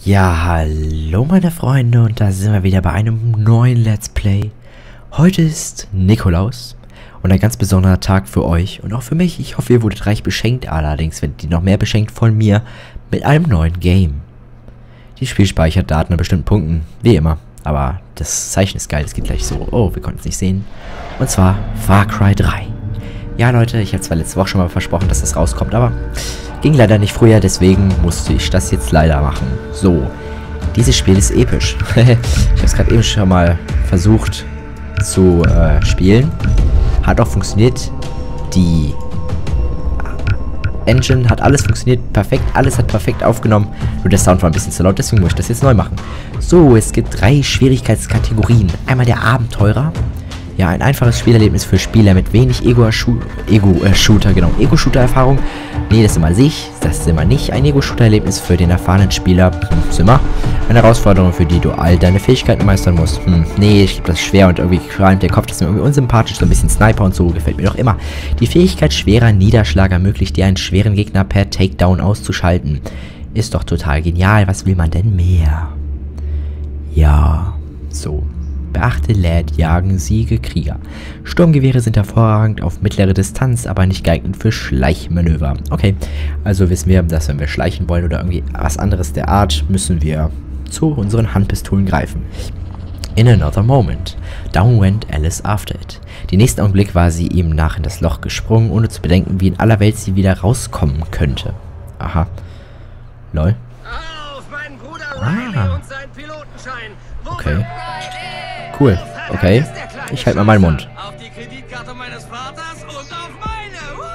Ja, hallo meine Freunde und da sind wir wieder bei einem neuen Let's Play. Heute ist Nikolaus und ein ganz besonderer Tag für euch und auch für mich. Ich hoffe, ihr wurdet reich beschenkt, allerdings werdet ihr noch mehr beschenkt von mir mit einem neuen Game. Die Spiel speichert Daten an bestimmten Punkten, wie immer. Aber das Zeichen ist geil, es geht gleich so. Oh, wir konnten es nicht sehen. Und zwar Far Cry 3. Ja Leute, ich habe zwar letzte Woche schon mal versprochen, dass das rauskommt, aber ging leider nicht früher, deswegen musste ich das jetzt leider machen. So, dieses Spiel ist episch. Ich habe es gerade eben schon mal versucht zu spielen. Hat auch funktioniert. Die Engine hat alles funktioniert perfekt. Alles hat perfekt aufgenommen. Nur der Sound war ein bisschen zu laut, deswegen muss ich das jetzt neu machen. So, es gibt 3 Schwierigkeitskategorien. Einmal der Abenteurer. Ja, ein einfaches Spielerlebnis für Spieler mit wenig Ego-Shooter-Erfahrung. Nee, das ist immer nicht. Ein Ego-Shooter-Erlebnis für den erfahrenen Spieler. Zimmer. Eine Herausforderung, für die du all deine Fähigkeiten meistern musst. Nee, ich glaube, das ist schwer und irgendwie qualmt der Kopf. Das ist mir irgendwie unsympathisch. So ein bisschen Sniper und so gefällt mir doch immer. Die Fähigkeit schwerer Niederschlag ermöglicht dir, einen schweren Gegner per Takedown auszuschalten. Ist doch total genial. Was will man denn mehr? Ja, so. Beachte Lad, Jagen, Siege, Krieger. Sturmgewehre sind hervorragend auf mittlere Distanz, aber nicht geeignet für Schleichmanöver. Okay, also wissen wir, dass wenn wir schleichen wollen oder irgendwie was anderes der Art, müssen wir zu unseren Handpistolen greifen. In another moment. Down went Alice after it. Den nächsten Augenblick war sie ihm nach in das Loch gesprungen, ohne zu bedenken, wie in aller Welt sie wieder rauskommen könnte. Aha. Lol. Auf meinen Bruder Riley und seinen Pilotenschein. Okay. Cool. Okay. Ich halte mal meinen Mund. Auf die Kreditkarte meines Vaters und auf meine.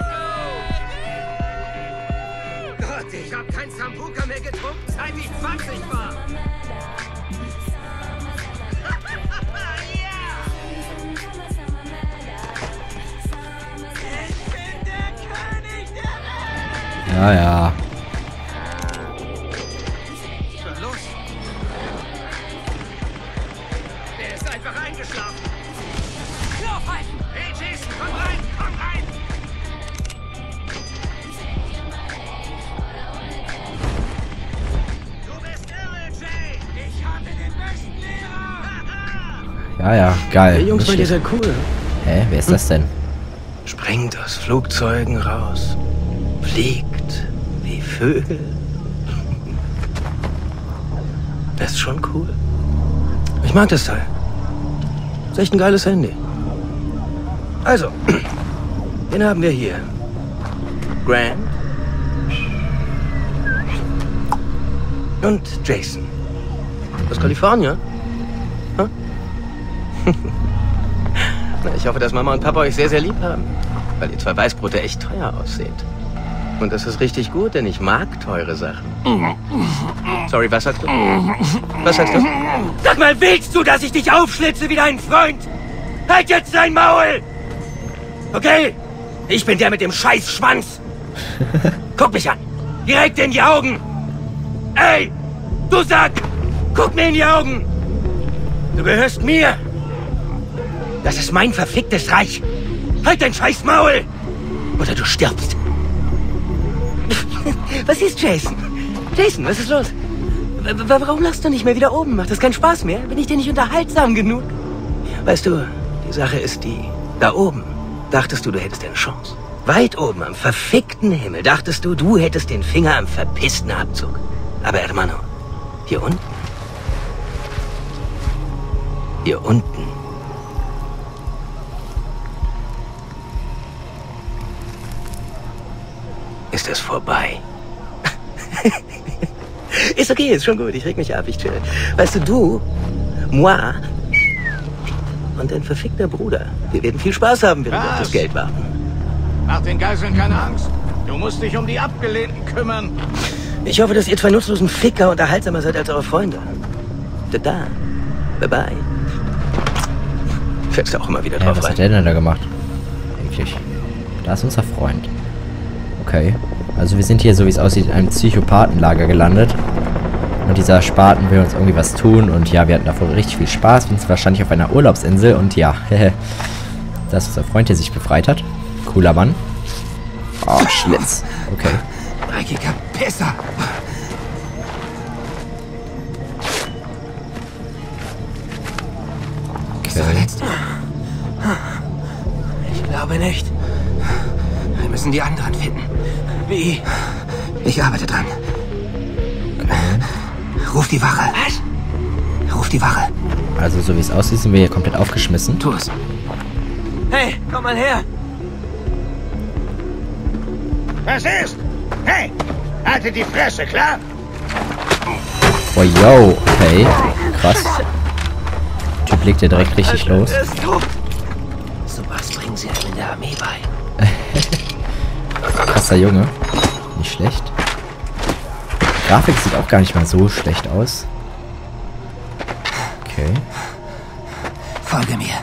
Gott, ich hab kein Sambuca mehr getrunken, seit ich 20 war. Ich bin der König der Welt. Ja, ja. Los. Der ist einfach eingeschlafen. Hey Jason, komm rein, komm rein. Du bist irre, Jay. Ich hatte den besten Lehrer. Ja, ja. Geil. Hey Jungs, ihr seid cool. Hä? Wer ist das denn? Springt aus Flugzeugen raus. Fliegt wie Vögel. Das ist schon cool. Ich mag das Teil. Ist echt ein geiles Handy. Also, den haben wir hier. Grant. Und Jason. Aus Kalifornien? Huh? Na, ich hoffe, dass Mama und Papa euch sehr, sehr lieb haben. Weil ihr 2 Weißbrote echt teuer ausseht. Und das ist richtig gut, denn ich mag teure Sachen. Sorry, was sagst du? Was sagst du? Sag mal, willst du, dass ich dich aufschlitze wie dein Freund? Halt jetzt dein Maul! Okay, ich bin der mit dem Scheißschwanz. Guck mich an. Direkt in die Augen. Ey, du Sack! Guck mir in die Augen. Du gehörst mir. Das ist mein verficktes Reich. Halt dein scheiß Maul! Oder du stirbst. Was ist Jason? Jason, was ist los? Warum lachst du nicht mehr wieder oben? Macht das keinen Spaß mehr? Bin ich dir nicht unterhaltsam genug? Weißt du, die Sache ist die, da oben dachtest du, du hättest eine Chance. Weit oben am verfickten Himmel dachtest du, du hättest den Finger am verpissten Abzug. Aber hermano, hier unten, ist es vorbei. Ist okay, ist schon gut, ich reg mich ab, ich chill. Weißt du, moi und dein verfickter Bruder, wir werden viel Spaß haben, während wir auf das Geld warten. Mach den Geiseln keine Angst. Du musst dich um die Abgelehnten kümmern. Ich hoffe, dass ihr 2 nutzlosen Ficker unterhaltsamer seid als eure Freunde. Tada. Bye-bye. Fällst du auch immer wieder drauf Was rein? hat der denn da gemacht? Eigentlich. Da ist unser Freund. Okay. Also wir sind hier, so wie es aussieht, in einem Psychopathenlager gelandet. Und dieser Spaten will uns irgendwie was tun. Und ja, wir hatten davor richtig viel Spaß. Wir sind wahrscheinlich auf einer Urlaubsinsel. Und ja, das ist unser Freund, der sich befreit hat. Cooler Mann. Oh, Schlitz. Okay. Dreckiger Pisser. der verletzt? Ich glaube nicht. Wir müssen die anderen finden. Wie? Ich arbeite dran. Ruf die Wache. Was? Ruf die Wache. Also so wie es aussieht, sind wir hier komplett aufgeschmissen. Tu es. Hey, komm mal her. Was ist? Hey, haltet die Fresse, klar? Oh, yo, okay. Krass. Typ legt ja direkt richtig los. Er ist tot. So was bringen sie einem in der Armee bei. Krasser Junge. Nicht schlecht. Die Grafik sieht auch gar nicht mal so schlecht aus. Okay. Folge mir.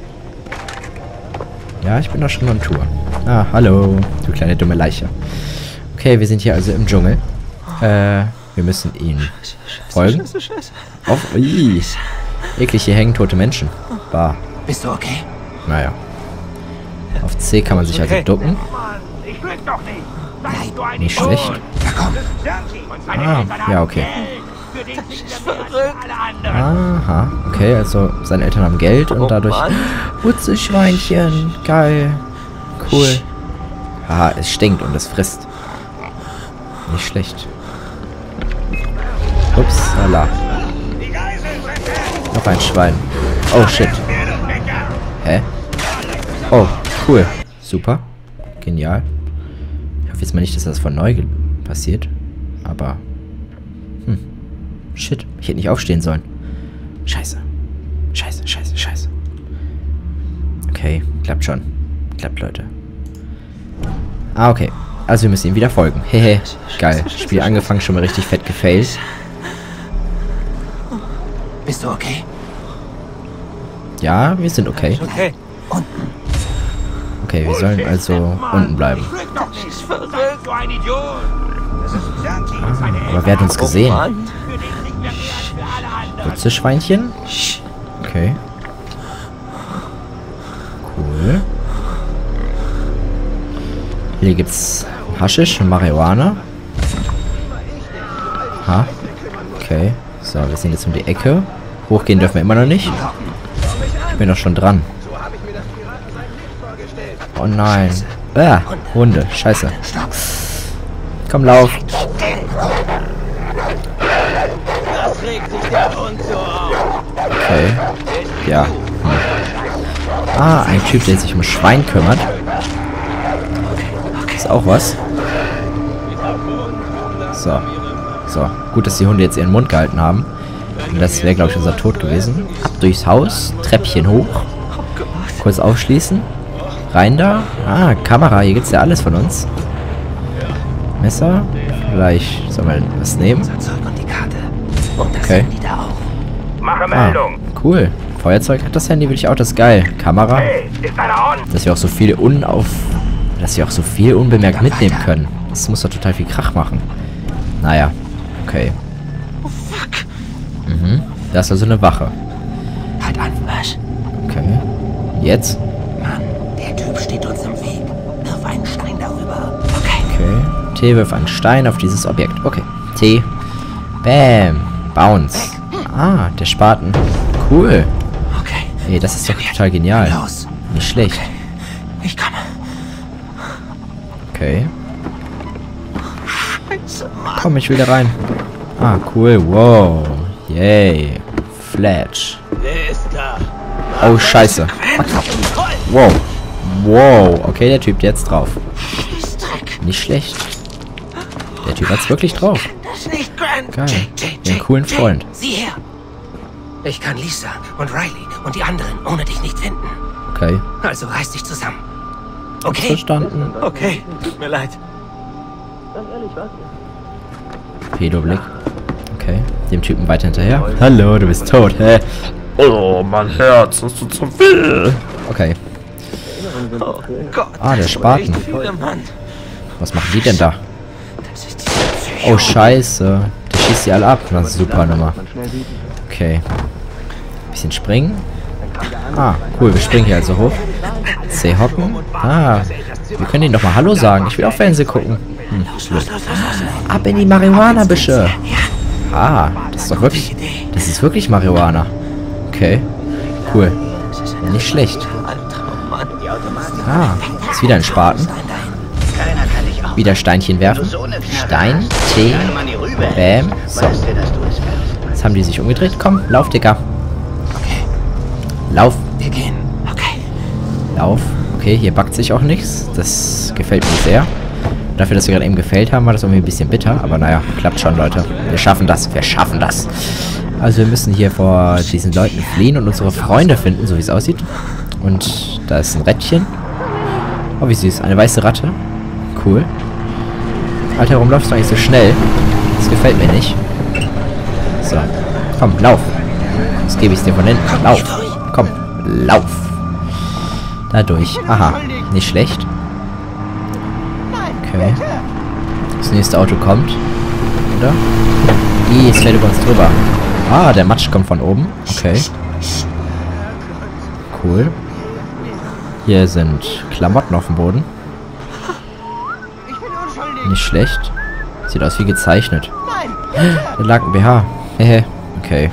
Ja, ich bin doch schon on Tour. Ah, hallo, du kleine dumme Leiche. Okay, wir sind hier also im Dschungel. Wir müssen ihm folgen. Auf, eklig, hier hängen tote Menschen. Bah. Bist du okay? Naja. Auf C kann man sich also ducken. Ich lüge doch nicht. Sagst du ein Nicht Idiot? schlecht. Na komm. Ah, ja, okay. Für den kriegen wir mehr als alle anderen. Aha, okay, also seine Eltern haben Geld und dadurch... Utze-Schweinchen, geil. Cool. Haha, es stinkt und es frisst. Nicht schlecht. Ups, hala. Die Geiseln sind weg. Noch ein Schwein. Oh, shit. Hä? Oh, cool. Super. Genial. Ich hoffe jetzt mal nicht, dass das von neu passiert. Aber... Shit. Ich hätte nicht aufstehen sollen. Scheiße. Scheiße, scheiße, scheiße. Okay, klappt schon. Klappt, Leute. Ah, okay. Also wir müssen ihm wieder folgen. Hehe. Geil. Spiel angefangen, schon mal richtig fett gefailt. Bist du okay? Ja, wir sind okay. Okay. Okay, wir sollen also unten bleiben. Ich lüge doch nicht. Sagst du ein Idiot? Das ist Junkie und seine Aber wer hat uns gesehen? Für den kriegen wir mehr als für alle anderen. Utze-Schweinchen? Okay. Cool. Hier gibt's Haschisch und Marihuana. Ha. Okay. So, wir sind jetzt um die Ecke. Hochgehen dürfen wir immer noch nicht. Ich bin doch schon dran. Oh nein. Hunde. Scheiße. Komm, lauf. Das regt sich der Hund so auf. Okay. Ja. Ah, ein Typ, der sich um Schwein kümmert. Ist auch was. So. So. Gut, dass die Hunde jetzt ihren Mund gehalten haben. Und das wäre, glaube ich, unser Tod gewesen. Ab durchs Haus. Treppchen hoch. Kurz aufschließen. Rein da. Ah, Kamera. Hier gibt's ja alles von uns. Messer. Vielleicht sollen wir was nehmen. Unser Zeug und die Karte. Und das Okay. Handy da auch. Mache Ah, Meldung. cool. Feuerzeug hat das Handy, will ich auch, das ist geil. Kamera. Hey, ist einer on? Dass wir auch so viel unbemerkt mitnehmen können. Das muss doch total viel Krach machen. Naja. Okay. Oh fuck. Mhm. Da ist also eine Wache. Halt an, was? Okay. Jetzt? Mann, der Typ steht uns im Weg. Wirf einen Stein darüber. Okay. Okay. T wirft einen Stein auf dieses Objekt. Okay. T. Bam. Bounce. Ah, der Spaten. Cool. Okay. Ey, das ist doch total genial. Los. Nicht schlecht. Ich komme. Okay. Scheiße, Mann. Komm, ich will da rein. Ah, cool. Wow. Yay. Fletch. Wer ist da? Oh, scheiße. Wow. Wow. Okay, der Typ jetzt drauf. Dreck. Nicht schlecht. Der Typ hat's wirklich drauf. Das nicht, Grant. Geil. Den coolen Freund. Sieh her. Ich kann Lisa und Riley und die anderen ohne dich nicht finden. Okay. Also reiß dich zusammen. Okay? Verstanden. Okay. Tut mir leid. Pedoblick. Okay. Dem Typen weiter hinterher. Hallo, du bist tot. Hä? Oh, mein Herz, das tut so weh. Okay. Oh Gott. Ah, der Spaten. Echt viele, Mann. Was machen die denn da? Das ist dieser Psycho. Oh, scheiße. Der schießt die alle ab. Das ist super Nummer. Okay. Bisschen springen. Ah, cool. Wir springen hier also hoch. C hocken. Ah. Wir können ihnen doch mal Hallo sagen. Ich will auch Fernsehen gucken. Blöd. Ab in die Marihuana-Büsche. Ah, das ist doch wirklich... Das ist wirklich Marihuana. Okay. Cool. Nicht schlecht. Ah, ist wieder ein Spaten. Wieder Steinchen werfen. Stein, T, Bam. So. Jetzt haben die sich umgedreht. Komm, lauf, Dicker. Lauf. Wir gehen. Okay. Lauf. Okay, hier backt sich auch nichts. Das gefällt mir sehr. Dafür, dass wir gerade eben gefällt haben, war das irgendwie ein bisschen bitter. Aber naja, klappt schon, Leute. Wir schaffen das. Wir schaffen das. Also wir müssen hier vor diesen Leuten fliehen und unsere Freunde finden, so wie es aussieht. Und da ist ein Rädchen. Oh, wie süß. Eine weiße Ratte. Cool. Alter, warum läufst du eigentlich so schnell? Das gefällt mir nicht. So. Komm, lauf. Jetzt gebe ich es dir von hinten. Lauf. Komm, lauf. Da durch. Aha. Nicht schlecht. Okay. Das nächste Auto kommt. Oder? Es fährt über uns drüber. Ah, der Matsch kommt von oben. Okay. Cool. Hier sind Klamotten auf dem Boden. Nicht schlecht. Sieht aus wie gezeichnet. Da lag ein BH. Hehe. Okay.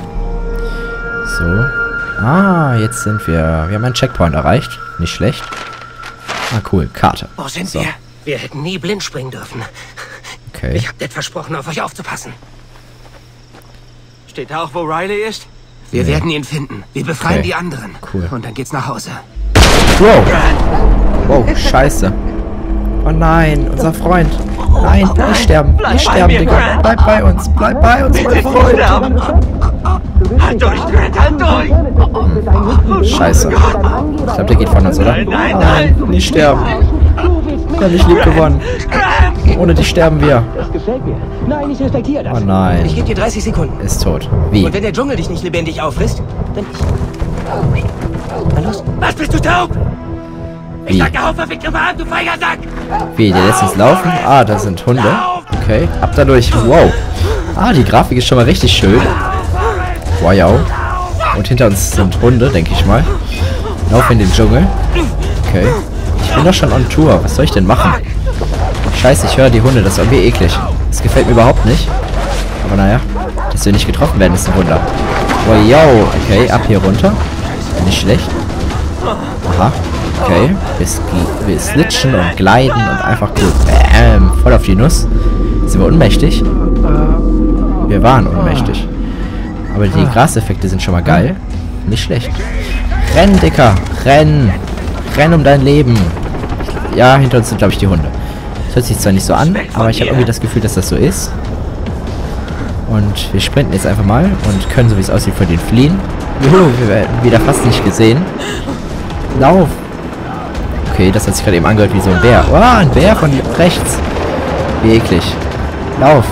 So. Ah, jetzt sind wir... Wir haben einen Checkpoint erreicht. Nicht schlecht. Ah, cool. Karte. Wo sind wir? Wir hätten nie blind springen dürfen. Okay. Ich hab Dad versprochen, auf euch aufzupassen. Steht da auch, wo Riley ist? Wir werden ihn finden. Wir befreien die anderen. Cool. Und dann geht's nach Hause. Wow. Wow, scheiße. Oh nein, unser Freund. Nein, nicht sterben. Nicht sterben, Digga. Bleib bei uns. Bleib bei uns, mein Freund. Halt durch, Grant, halt durch! Scheiße. Ich glaube, der geht von uns, oder? Nein, nicht sterben. Wir haben dich lieb gewonnen. Ohne dich sterben wir. Das gefällt mir. Nein, ich respektiere das. Oh nein. Ich gebe dir 30 Sekunden. Ist tot. Wie? Und wenn der Dschungel dich nicht lebendig auffrisst, dann ich. Na los. Was, bist du taub? Ich sag dir, hau verfickte mal an, du feiger Sack! Wie, der lässt uns laufen? Ah, da sind Hunde. Okay, ab dadurch. Wow. Ah, die Grafik ist schon mal richtig schön. Wow. Und hinter uns sind Hunde, denke ich mal. Lauf in den Dschungel. Okay. Ich bin doch schon on Tour. Was soll ich denn machen? Scheiße, ich höre die Hunde. Das ist irgendwie eklig. Das gefällt mir überhaupt nicht. Aber naja. Dass wir nicht getroffen werden, ist ein Wunder. Wow. Okay, ab hier runter. Nicht schlecht. Aha. Okay. Wir slitchen und gleiten und einfach cool. Bam. Voll auf die Nuss. Sind wir ohnmächtig? Wir waren ohnmächtig. Aber die Graseffekte sind schon mal geil. Nicht schlecht. Renn, Dicker. Renn. Renn um dein Leben. Ja, hinter uns sind, glaube ich, die Hunde. Das hört sich zwar nicht so an, aber ich habe irgendwie das Gefühl, dass das so ist. Und wir sprinten jetzt einfach mal und können, so wie es aussieht, vor denen fliehen. Juhu, wir werden wieder fast nicht gesehen. Lauf. Okay, das hat sich gerade eben angehört wie so ein Bär. Oh, ein Bär von rechts. Wie eklig. Lauf.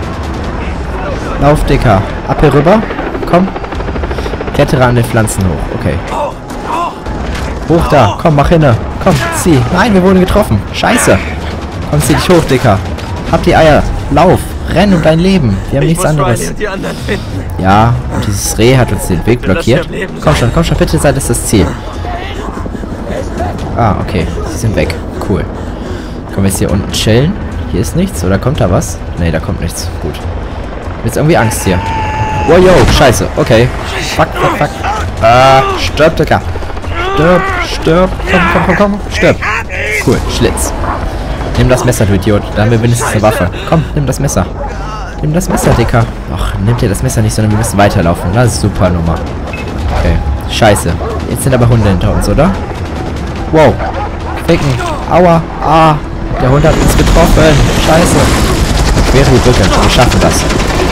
Lauf, Dicker. Ab hier rüber. Komm. Klettere an den Pflanzen hoch. Okay. Hoch da. Komm, mach hinne. Komm, zieh. Nein, wir wurden getroffen. Scheiße. Komm, zieh dich hoch, Dicker. Hab die Eier. Lauf. Renn um dein Leben. Wir haben nichts anderes. Ja, und dieses Reh hat uns den Weg blockiert. Komm schon, bitte sei das Ziel. Ah, okay. Sie sind weg. Cool. Können wir jetzt hier unten chillen? Hier ist nichts. Oder kommt da was? Nee, da kommt nichts. Gut. Jetzt irgendwie Angst hier. Wow, yo, scheiße. Okay. Fuck. Stirb, Dicker. Stirb. Komm. Stirb. Cool, Schlitz. Nimm das Messer, du Idiot. Da haben wir wenigstens eine Waffe. Komm, nimm das Messer. Nimm das Messer, Dicker. Ach, nimm dir das Messer nicht, sondern wir müssen weiterlaufen. Das ist super Nummer. Okay. Scheiße. Jetzt sind aber Hunde hinter uns, oder? Wow. Ficken. Aua. Ah. Der Hund hat uns getroffen. Scheiße. Quere die Brücke. Wir schaffen das.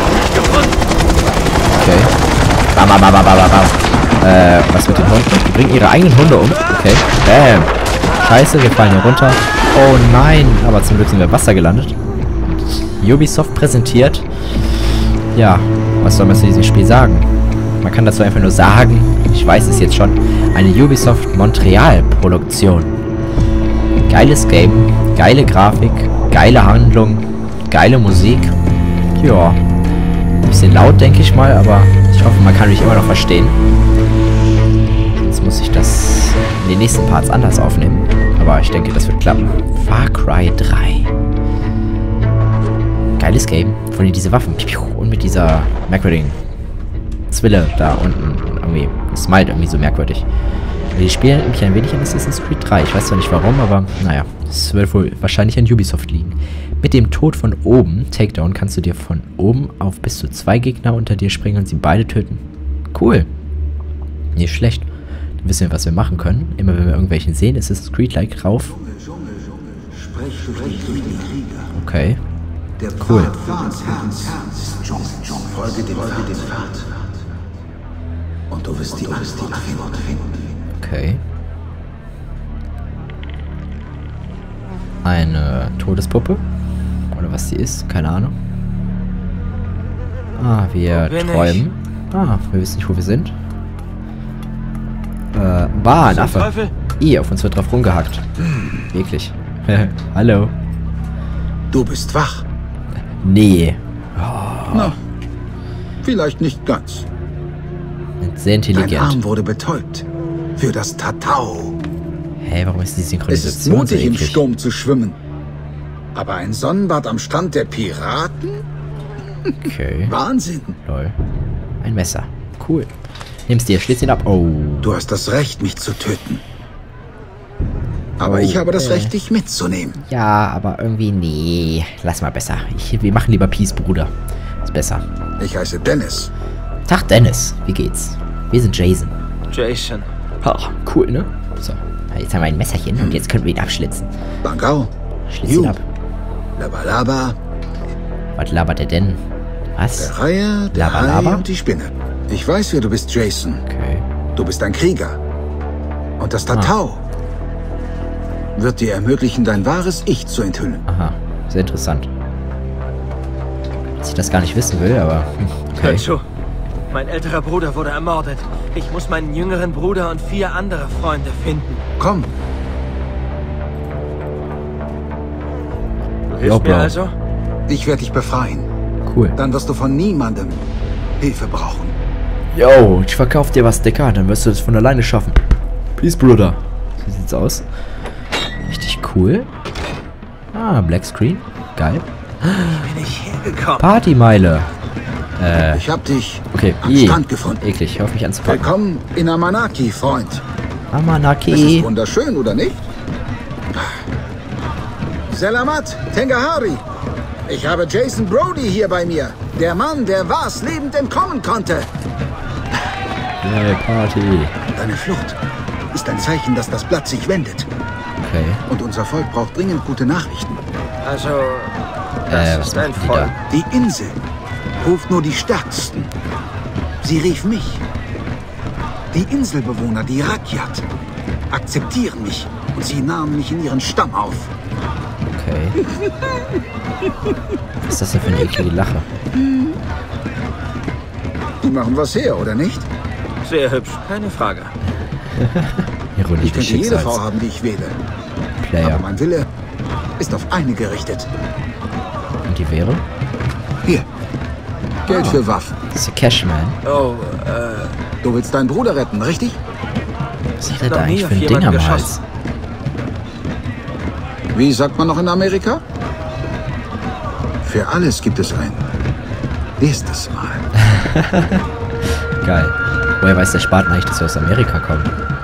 Okay. Bam. Was mit den Hunden? Die bringen ihre eigenen Hunde um. Okay. Bam. Scheiße, wir fallen hier runter. Oh nein. Aber zum Glück sind wir im Wasser gelandet. Ubisoft präsentiert. Ja, was soll man zu diesem Spiel sagen? Man kann dazu einfach nur sagen, ich weiß es jetzt schon, eine Ubisoft Montreal-Produktion. Geiles Game, geile Grafik, geile Handlung, geile Musik. Ja, ein bisschen laut, denke ich mal, aber ich hoffe, man kann mich immer noch verstehen. Jetzt muss ich das in den nächsten Parts anders aufnehmen, aber ich denke, das wird klappen. Far Cry 3. Geiles Game. Von diese Waffen. Und mit dieser merkwürdigen Zwille da unten. Irgendwie. Das smilet irgendwie so merkwürdig. Die spielen mich ein wenig an Assassin's Creed 3. Ich weiß zwar nicht warum, aber naja. Es wird wohl wahrscheinlich an Ubisoft liegen. Mit dem Tod von oben, Takedown, kannst du dir von oben auf bis zu 2 Gegner unter dir springen und sie beide töten. Cool. Nicht schlecht. Dann wissen wir, was wir machen können. Immer wenn wir irgendwelchen sehen, ist es Creed-like rauf. Okay. Cool. Folge dem Pfad. Und du wirst die Antwort finden. Okay. Eine Todespuppe. Oder was sie ist, keine Ahnung. Ah, wir träumen. Ah, wir wissen nicht, wo wir sind. Ein Affe. Auf uns wird drauf rumgehackt. Wirklich. Hallo. Du bist wach. Nee. Na, vielleicht nicht ganz. Sehr intelligent. Dein Arm wurde betäubt. Für das Tatau. Hä, warum ist die Es Synchronisation ist mutig, so im eklig? Sturm zu schwimmen. Aber ein Sonnenbad am Strand der Piraten? Okay. Wahnsinn. Lol. Ein Messer. Cool. Nimm's dir, schlitz ihn ab. Oh. Du hast das Recht, mich zu töten. Aber ich habe das Recht, dich mitzunehmen. Ja, aber irgendwie nee. Lass mal besser. Wir machen lieber Peace, Bruder. Ist besser. Ich heiße Dennis. Tag, Dennis. Wie geht's? Wir sind Jason. Jason. Ha, cool, ne? So. Jetzt haben wir ein Messerchen und jetzt können wir ihn abschlitzen. Bangau. Schlitz ihn ab. Labalaba. Was labert er denn? Was? Der Reihe, der Labalaba? Hai und die Spinne. Ich weiß, wer du bist, Jason. Okay. Du bist ein Krieger. Und das Tatau wird dir ermöglichen, dein wahres Ich zu enthüllen. Aha. Sehr interessant. Dass ich das gar nicht wissen will, aber... Hör Okay. zu. Mein älterer Bruder wurde ermordet. Ich muss meinen jüngeren Bruder und 4 andere Freunde finden. Komm, Du hilfst mir Bro. also? ich werde dich befreien. Cool. Dann wirst du von niemandem Hilfe brauchen. Yo, ich verkauf dir was, Dicker. Dann wirst du das von alleine schaffen. Peace, Bruder. So sieht's aus. Richtig cool. Ah, Black Screen. Geil. Bin ich hergekommen? Partymeile. Ich hab dich Okay. am Strand gefunden. Eklig. Hör auf mich anzupacken. Willkommen in Amanaki, Freund. Es ist Amanaki. wunderschön, oder nicht? Selamat, Tengahari. Ich habe Jason Brody hier bei mir. Der Mann, der Vars lebend entkommen konnte. Hey, Party. Deine Flucht ist ein Zeichen, dass das Blatt sich wendet. Okay. Und unser Volk braucht dringend gute Nachrichten. Also, das was ist ein machen die Volk. da? Die Insel ruft nur die Stärksten. Sie rief mich. Die Inselbewohner, die Rakyat, akzeptieren mich und sie nahmen mich in ihren Stamm auf. Okay. Was ist das denn für eine eklige Lache? Die machen was her, oder nicht? Sehr hübsch, keine Frage. Ironie Ich des könnte jede Frau Schicksals. haben, die ich wähle. Player. Aber mein Wille ist auf eine gerichtet. Und die wäre? Hier. Geld für Waffen. Das ist der Cashman. Oh, Du willst deinen Bruder retten, richtig? Was hat er noch da nie eigentlich auf für ein Ding jemanden am geschossen. Hals? Wie sagt man noch in Amerika? Für alles gibt es ein nächstes Mal. Geil. Woher weiß der Spaten eigentlich, dass wir aus Amerika kommen?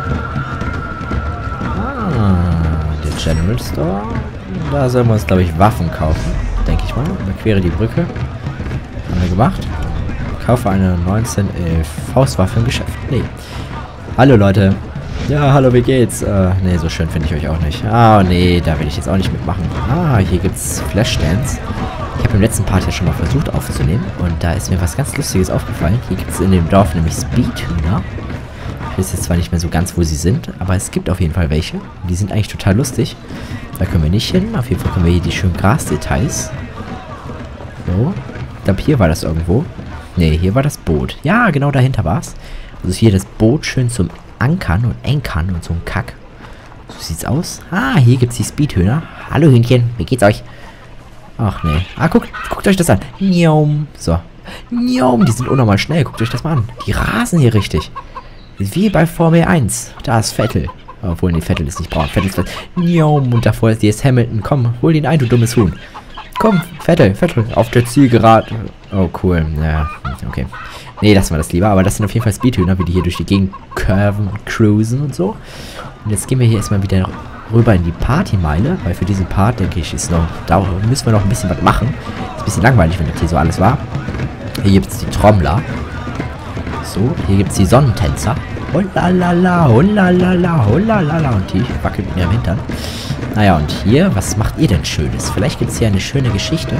Ah, der General Store. Da sollen wir uns, glaube ich, Waffen kaufen. Denke ich mal. Überquere die Brücke. Haben wir gemacht. Kaufe eine 1911 Faustwaffe im Geschäft. Nee. Hallo, Leute. Ja, hallo, wie geht's? Nee, so schön finde ich euch auch nicht. Ah, nee, da will ich jetzt auch nicht mitmachen. Ah, hier gibt's Flashstands. Ich habe im letzten Part ja schon mal versucht aufzunehmen. Und da ist mir was ganz Lustiges aufgefallen. Hier gibt es in dem Dorf nämlich Speedhühner. Ich weiß jetzt zwar nicht mehr so ganz, wo sie sind, aber es gibt auf jeden Fall welche. Die sind eigentlich total lustig. Da können wir nicht hin. Auf jeden Fall können wir hier die schönen Grasdetails. So. Ich glaube, hier war das irgendwo. Nee, hier war das Boot. Ja, genau dahinter war es. Also hier das Boot schön zum Ankern und Enkern und so ein Kack. So sieht's aus. Ah, hier gibt's die Speedhühner. Hallo Hühnchen, wie geht's euch? Ach nee. Ah, guckt euch das an. Njom. So. Njom, die sind unnormal schnell. Guckt euch das mal an. Die rasen hier richtig. Wie bei Formel 1. Da ist Vettel. Obwohl, nee, Vettel ist nicht braun. Vettel ist Njom. Und davor ist Hamilton. Komm, hol ihn ein, du dummes Huhn. Komm, Vettel, auf der Zielgerade. Oh, cool. Ja, okay. Nee, lassen wir das lieber. Aber das sind auf jeden Fall Speedhühner, wie die hier durch die Gegend curven und cruisen und so. Und jetzt gehen wir hier erstmal wieder rüber in die Partymeile. Weil für diesen Part, denke ich, müssen wir noch ein bisschen was machen. Ist ein bisschen langweilig, wenn das hier so alles war. Hier gibt es die Trommler. So, hier gibt es die Sonnentänzer. Holalala, holalala, holalala. Und die wackelt mit ihrem Hintern. Naja, und hier, was macht ihr denn Schönes? Vielleicht gibt es hier eine schöne Geschichte.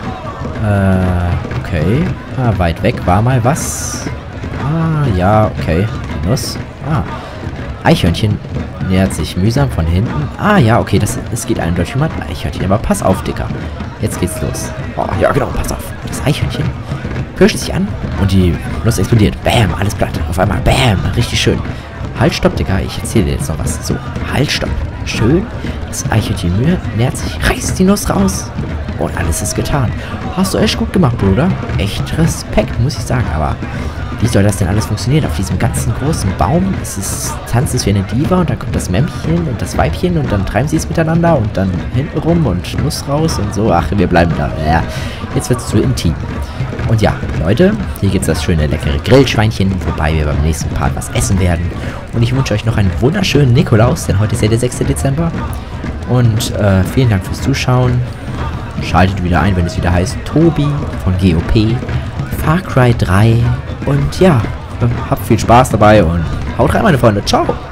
Okay. Ah, weit weg war mal was. Ah, ja, okay. Die Nuss. Ah. Eichhörnchen nähert sich mühsam von hinten. Ah, ja, okay, das geht eindeutig um ein Eichhörnchen. Aber pass auf, Dicker. Jetzt geht's los. Oh, ja, genau, pass auf. Das Eichhörnchen pirscht sich an und die Nuss explodiert. Bam, alles platt. Auf einmal, bam, richtig schön. Halt, stopp, Digga, ich erzähle dir jetzt noch was. So, halt, stopp. Schön. Das Eichhörnchen nähert sich, reißt die Nuss raus. Und alles ist getan. Hast du echt gut gemacht, Bruder. Echt Respekt, muss ich sagen. Aber wie soll das denn alles funktionieren? Auf diesem ganzen großen Baum tanzt es wie eine Diva und dann kommt das Mämmchen und das Weibchen und dann treiben sie es miteinander und dann hinten rum und Nuss raus und so. Ach, wir bleiben da. Ja, jetzt wird es zu intim. Und ja, Leute, hier gibt es das schöne, leckere Grillschweinchen, wobei wir beim nächsten Part was essen werden. Und ich wünsche euch noch einen wunderschönen Nikolaus, denn heute ist ja der 6. Dezember. Und vielen Dank fürs Zuschauen. Schaltet wieder ein, wenn es wieder heißt Tobi von GOP, Far Cry 3. Und ja, habt viel Spaß dabei und haut rein, meine Freunde. Ciao!